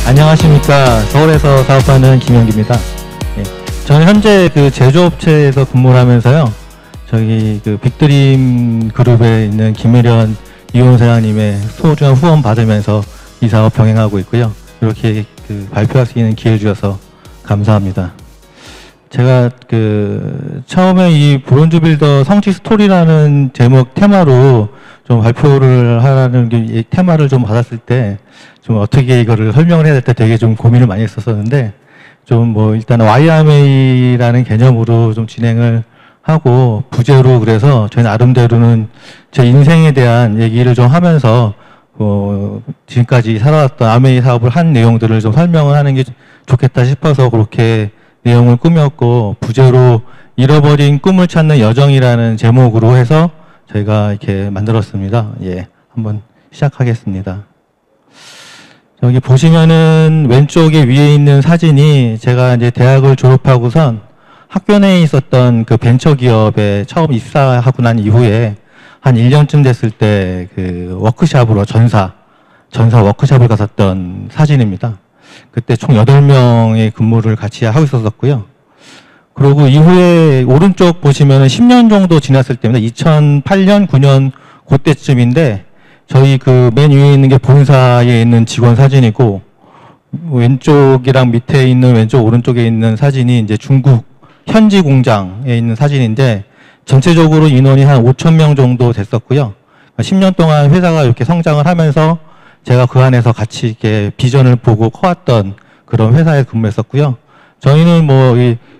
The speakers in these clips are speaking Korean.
안녕하십니까. 서울에서 사업하는 김영기입니다. 예, 저는 현재 그 제조업체에서 근무를 하면서요. 저기 그 빅드림 그룹에 있는 김혜련 이혼 사장님의 소중한 후원 받으면서 이 사업 병행하고 있고요. 이렇게 그 발표할 수 있는 기회를 주셔서 감사합니다. 제가 그 처음에 이 브론즈 빌더 성취 스토리라는 제목 테마로 좀 발표를 하라는 게 테마를 좀 받았을 때 좀 어떻게 이거를 설명을 해야 될지 되게 좀 고민을 많이 했었는데 좀 뭐 일단 YMA라는 개념으로 좀 진행을 하고 부제로 그래서 저희 나름대로는 제 인생에 대한 얘기를 좀 하면서 지금까지 살아왔던 아메이 사업을 한 내용들을 좀 설명을 하는 게 좋겠다 싶어서 그렇게 내용을 꾸몄고 부제로 잃어버린 꿈을 찾는 여정이라는 제목으로 해서 저희가 이렇게 만들었습니다. 예, 한번 시작하겠습니다. 여기 보시면은 왼쪽에 위에 있는 사진이 제가 이제 대학을 졸업하고선 학교 내에 있었던 그 벤처기업에 처음 입사하고 난 이후에 한 1년쯤 됐을 때 그 워크샵으로 전사 워크샵을 갔었던 사진입니다. 그때 총 8명의 근무를 같이 하고 있었고요. 그리고 이후에 오른쪽 보시면은 10년 정도 지났을 때입니다. 2008년, 9년 그때쯤인데 저희 그 맨 위에 있는 게 본사에 있는 직원 사진이고 왼쪽이랑 밑에 있는 왼쪽 오른쪽에 있는 사진이 이제 중국 현지 공장에 있는 사진인데 전체적으로 인원이 한 5,000명 정도 됐었고요. 10년 동안 회사가 이렇게 성장을 하면서 제가 그 안에서 같이 이렇게 비전을 보고 커왔던 그런 회사에 근무했었고요. 저희는 뭐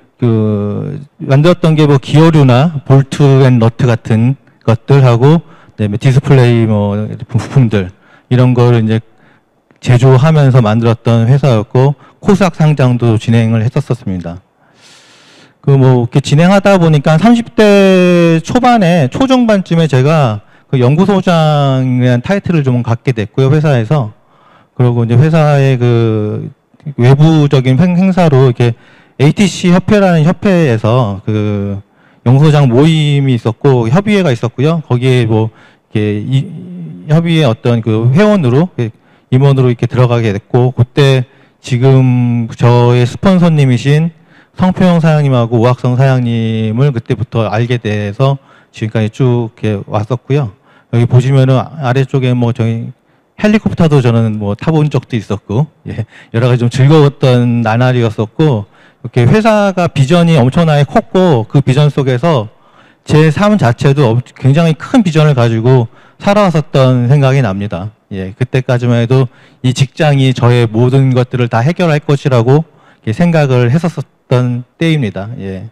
만들었던 게 뭐 기어류나 볼트 앤 너트 같은 것들하고 그다음에 디스플레이 뭐 부품들 이런 거를 이제 제조하면서 만들었던 회사였고 코스닥 상장도 진행을 했었습니다. 그 뭐 이렇게 진행하다 보니까 30대 초반에 초중반쯤에 제가 그 연구소장이라는 타이틀을 좀 갖게 됐고요, 회사에서. 그리고 이제 회사의 그 외부적인 행사로 이렇게 ATC 협회라는 협회에서 그 연구소장 모임이 있었고 협의회가 있었고요. 거기에 뭐 이렇게 협의회 어떤 그 회원으로 임원으로 이렇게 들어가게 됐고 그때 지금 저의 스폰서님이신 성표영 사장님하고 오학성 사장님을 그때부터 알게 돼서 지금까지 쭉 이렇게 왔었고요. 여기 보시면은 아래쪽에 뭐 저희 헬리콥터도 저는 뭐 타본 적도 있었고, 예, 여러 가지 좀 즐거웠던 나날이었었고, 이렇게 회사가 비전이 엄청나게 컸고, 그 비전 속에서 제 삶 자체도 굉장히 큰 비전을 가지고 살아왔었던 생각이 납니다. 예, 그때까지만 해도 이 직장이 저의 모든 것들을 다 해결할 것이라고 생각을 했었던 때입니다. 예.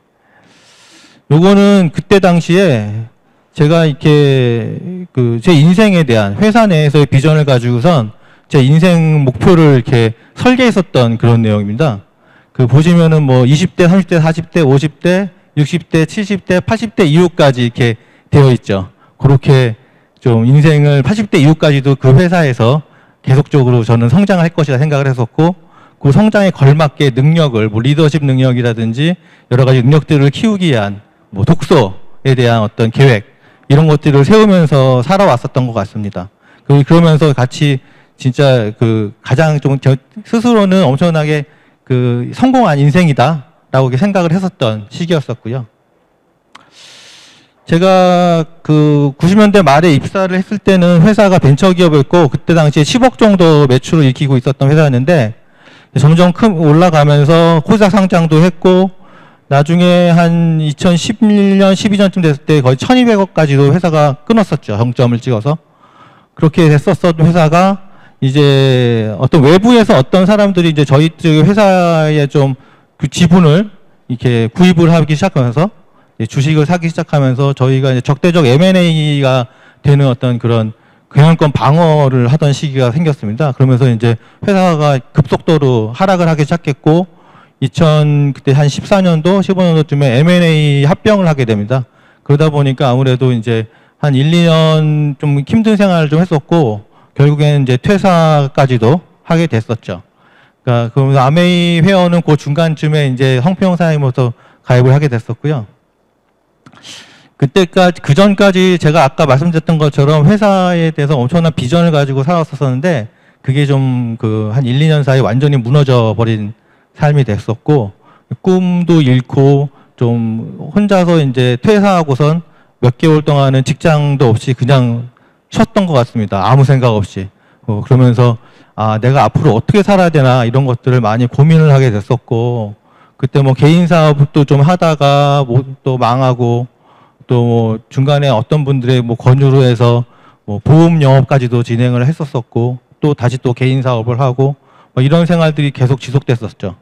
요거는 그때 당시에 제가 이렇게 제 인생에 대한 회사 내에서의 비전을 가지고선 제 인생 목표를 이렇게 설계했었던 그런 내용입니다. 그 보시면은 뭐 20대, 30대, 40대, 50대, 60대, 70대, 80대 이후까지 이렇게 되어 있죠. 그렇게 좀 인생을 80대 이후까지도 그 회사에서 계속적으로 저는 성장을 할 것이라 생각을 했었고 그 성장에 걸맞게 능력을 뭐 리더십 능력이라든지 여러 가지 능력들을 키우기 위한 뭐 독서에 대한 어떤 계획 이런 것들을 세우면서 살아왔었던 것 같습니다. 그러면서 같이 진짜 가장 좀 스스로는 엄청나게 성공한 인생이다라고 생각을 했었던 시기였었고요. 제가 90년대 말에 입사를 했을 때는 회사가 벤처기업이었고 그때 당시에 10억 정도 매출을 일으키고 있었던 회사였는데 점점 올라가면서 코스닥 상장도 했고 나중에 한 2011년, 12년쯤 됐을 때 거의 1200억까지도 회사가 끊었었죠. 정점을 찍어서. 그렇게 됐었던 회사가 이제 어떤 외부에서 어떤 사람들이 이제 저희 회사에 좀 그 지분을 이렇게 구입을 하기 시작하면서 주식을 사기 시작하면서 저희가 이제 적대적 M&A가 되는 어떤 그런 경영권 방어를 하던 시기가 생겼습니다. 그러면서 이제 회사가 급속도로 하락을 하기 시작했고 그때 한 14년도, 15년도쯤에 M&A 합병을 하게 됩니다. 그러다 보니까 아무래도 이제 한 1, 2년 좀 힘든 생활을 좀 했었고 결국에는 이제 퇴사까지도 하게 됐었죠. 그러니까 그러면서 아메이 회원은 그 중간쯤에 이제 성평 사장님으로서 가입을 하게 됐었고요. 그 전까지 제가 아까 말씀드렸던 것처럼 회사에 대해서 엄청난 비전을 가지고 살아왔었는데 그게 좀 한 1, 2년 사이에 완전히 무너져 버린 삶이 됐었고, 꿈도 잃고 좀 혼자서 이제 퇴사하고선 몇 개월 동안은 직장도 없이 그냥 쉬었던 것 같습니다. 아무 생각 없이. 그러면서 내가 앞으로 어떻게 살아야 되나 이런 것들을 많이 고민을 하게 됐었고, 그때 뭐 개인 사업도 좀 하다가 뭐 또 망하고, 또 뭐 중간에 어떤 분들의 뭐 권유로 해서 뭐 보험 영업까지도 진행을 했었었고, 또 다시 또 개인 사업을 하고, 뭐 이런 생활들이 계속 지속됐었죠.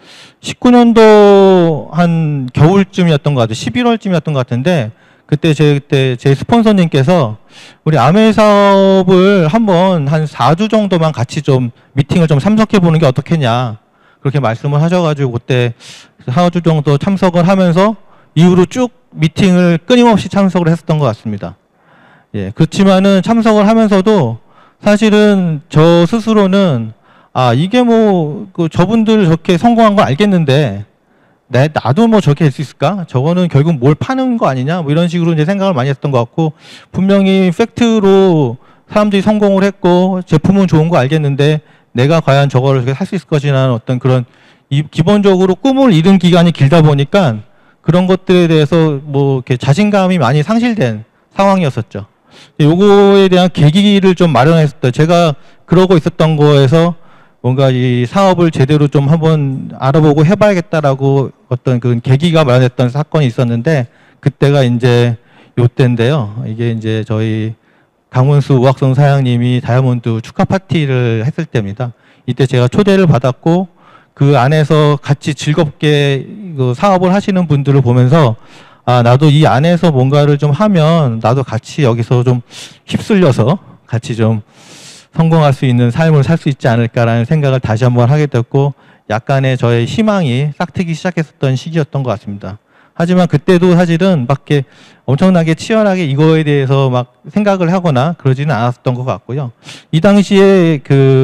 19년도 한 겨울쯤이었던 것 같아요. 11월쯤이었던 것 같은데, 그때 제 스폰서님께서 우리 아메 사업을 한번 한 4주 정도만 같이 좀 미팅을 좀 참석해 보는 게 어떻겠냐. 그렇게 말씀을 하셔가지고 그때 4주 정도 참석을 하면서 이후로 쭉 미팅을 끊임없이 참석을 했었던 것 같습니다. 예, 그렇지만은 참석을 하면서도 사실은 저 스스로는 이게 뭐 저분들 저렇게 성공한 거 알겠는데 나도 뭐 저렇게 할 수 있을까? 저거는 결국 뭘 파는 거 아니냐? 뭐 이런 식으로 이제 생각을 많이 했던 것 같고, 분명히 팩트로 사람들이 성공을 했고 제품은 좋은 거 알겠는데 내가 과연 저거를 할 수 있을 것이라는 어떤 그런 기본적으로 꿈을 잃은 기간이 길다 보니까 그런 것들에 대해서 뭐 이렇게 자신감이 많이 상실된 상황이었었죠. 요거에 대한 계기를 좀 마련했었다. 제가 그러고 있었던 거에서 뭔가 이 사업을 제대로 좀 한번 알아보고 해봐야겠다라고 어떤 그 계기가 마련했던 사건이 있었는데, 그때가 이제 요때인데요. 이게 이제 저희 강문수 우악성 사장님이 다이아몬드 축하 파티를 했을 때입니다. 이때 제가 초대를 받았고, 그 안에서 같이 즐겁게 그 사업을 하시는 분들을 보면서 나도 이 안에서 뭔가를 좀 하면 나도 같이 여기서 좀 휩쓸려서 같이 좀 성공할 수 있는 삶을 살 수 있지 않을까라는 생각을 다시 한번 하게 됐고, 약간의 저의 희망이 싹트기 시작했었던 시기였던 것 같습니다. 하지만 그때도 사실은 밖에 엄청나게 치열하게 이거에 대해서 막 생각을 하거나 그러지는 않았었던 것 같고요. 이 당시에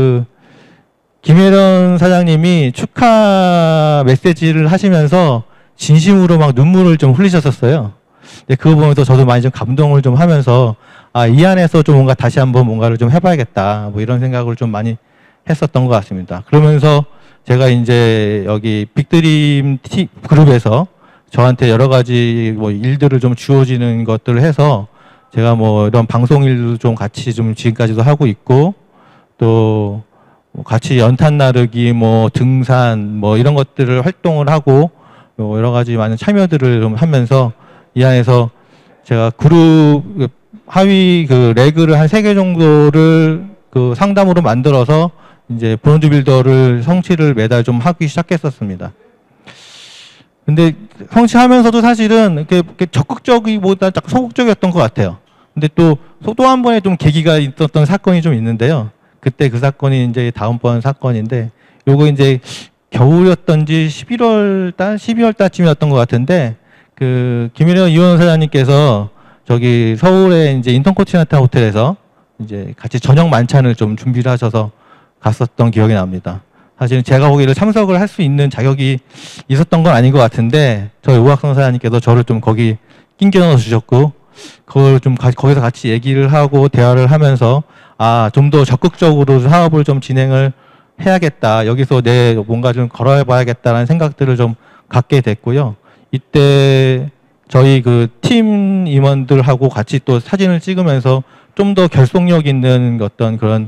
김혜련 사장님이 축하 메시지를 하시면서 진심으로 막 눈물을 좀 흘리셨었어요. 그거 보면서 저도 많이 좀 감동을 좀 하면서 이 안에서 좀 뭔가 다시 한번 뭔가를 좀 해봐야겠다 뭐 이런 생각을 좀 많이 했었던 것 같습니다. 그러면서 제가 이제 여기 빅드림 그룹에서 저한테 여러 가지 뭐 일들을 좀 주어지는 것들을 해서 제가 뭐 이런 방송 일도 좀 같이 좀 지금까지도 하고 있고, 또 같이 연탄 나르기 뭐 등산 뭐 이런 것들을 활동을 하고 여러 가지 많은 참여들을 좀 하면서 이 안에서 제가 그룹 하위 레그를 한 3개 정도를 상담으로 만들어서 이제 브론즈 빌더를 성취를 매달 좀 하기 시작했었습니다. 근데 성취하면서도 사실은 이렇게 적극적이보다 소극적이었던 것 같아요. 근데 또 한 번의 좀 계기가 있었던 사건이 좀 있는데요. 그때 그 사건이 이제 다음번 사건인데, 요거 이제 겨울이었던지 12월 달쯤이었던 것 같은데, 김일현 이원 사장님께서 저기 서울의 이제 인터컨티넨탈 호텔에서 이제 같이 저녁 만찬을 좀 준비를 하셔서 갔었던 기억이 납니다. 사실은 제가 거기를 참석을 할 수 있는 자격이 있었던 건 아닌 것 같은데, 저희 우학성 사장님께서 저를 좀 거기 낑겨 넣어 주셨고, 그걸 좀 거기서 같이 얘기를 하고 대화를 하면서 좀 더 적극적으로 사업을 좀 진행을 해야겠다. 여기서 내 뭔가 좀 걸어해 봐야겠다라는 생각들을 좀 갖게 됐고요. 이때 저희 팀 임원들하고 같이 또 사진을 찍으면서 좀 더 결속력 있는 어떤 그런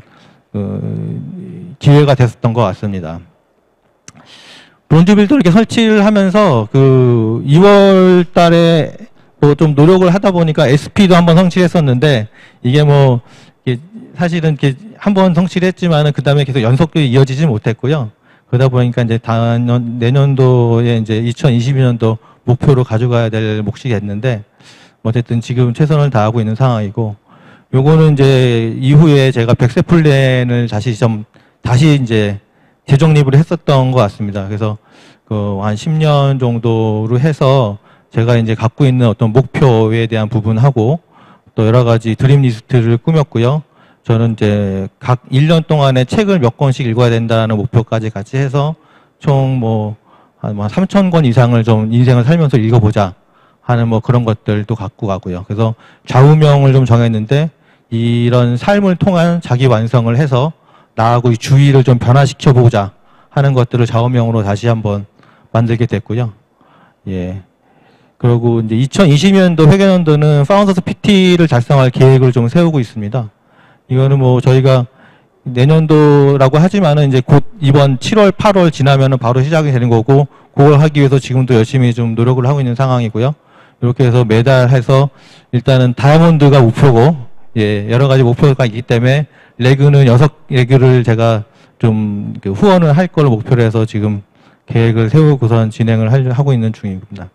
기회가 됐었던 것 같습니다. 브론즈 빌더 이렇게 설치를 하면서 2월 달에 뭐 좀 노력을 하다 보니까 SP도 한번 성취했었는데, 이게 뭐 사실은 한번 성취를 했지만은 그 다음에 계속 연속적으로 이어지지 못했고요. 그러다 보니까 이제 내년도에 이제 2022년도 목표로 가져가야 될 몫이 됐는데, 어쨌든 지금 최선을 다하고 있는 상황이고, 요거는 이제 이후에 제가 100세 플랜을 다시 이제 재정립을 했었던 것 같습니다. 그래서 한 10년 정도로 해서 제가 이제 갖고 있는 어떤 목표에 대한 부분하고 또 여러 가지 드림 리스트를 꾸몄고요. 저는 이제 각 1년 동안에 책을 몇 권씩 읽어야 된다는 목표까지 같이 해서 총 한 3,000권 이상을 좀 인생을 살면서 읽어보자 하는 뭐 그런 것들도 갖고 가고요. 그래서 좌우명을 좀 정했는데, 이런 삶을 통한 자기 완성을 해서 나하고 이 주위를 좀 변화시켜 보자 하는 것들을 좌우명으로 다시 한번 만들게 됐고요. 예. 그리고 이제 2020년도 회계연도는 파운더스 PT를 달성할 계획을 좀 세우고 있습니다. 이거는 뭐 저희가 내년도라고 하지만은 이제 곧 이번 7월, 8월 지나면은 바로 시작이 되는 거고, 그걸 하기 위해서 지금도 열심히 좀 노력을 하고 있는 상황이고요. 이렇게 해서 매달 해서 일단은 다이아몬드가 목표고, 예, 여러 가지 목표가 있기 때문에 레그는 6레그를 제가 좀 후원을 할 걸 목표로 해서 지금 계획을 세우고선 진행을 하고 있는 중입니다.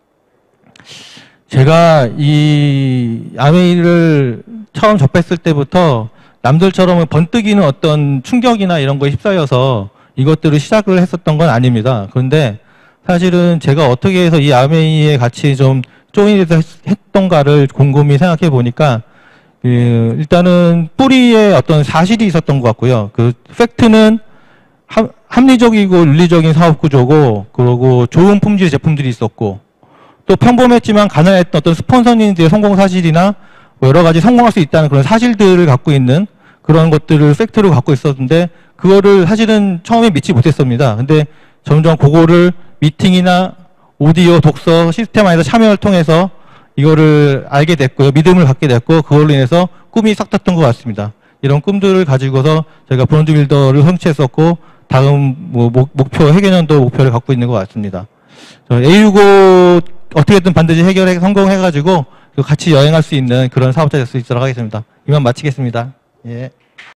제가 이 아메이를 처음 접했을 때부터 남들처럼 번뜩이는 어떤 충격이나 이런 거에 휩싸여서 이것들을 시작을 했었던 건 아닙니다. 그런데 사실은 제가 어떻게 해서 이 아메이에 같이 좀 조인해서 했던가를 곰곰이 생각해 보니까 일단은 뿌리에 어떤 사실이 있었던 것 같고요. 그 팩트는 합리적이고 윤리적인 사업 구조고, 그리고 좋은 품질의 제품들이 있었고, 또 평범했지만 가난했던 어떤 스폰서님들의 성공 사실이나 뭐 여러 가지 성공할 수 있다는 그런 사실들을 갖고 있는 그런 것들을 팩트로 갖고 있었는데, 그거를 사실은 처음에 믿지 못했습니다. 근데 점점 그거를 미팅이나 오디오, 독서, 시스템 안에서 참여를 통해서 이거를 알게 됐고요. 믿음을 갖게 됐고, 그걸로 인해서 꿈이 싹 탔던 것 같습니다. 이런 꿈들을 가지고서 제가 브론즈 빌더를 성취했었고, 다음 뭐 목표, 회계년도 목표를 갖고 있는 것 같습니다. A65 어떻게든 반드시 성공해가지고 같이 여행할 수 있는 그런 사업자 될 수 있도록 하겠습니다. 이만 마치겠습니다. 예.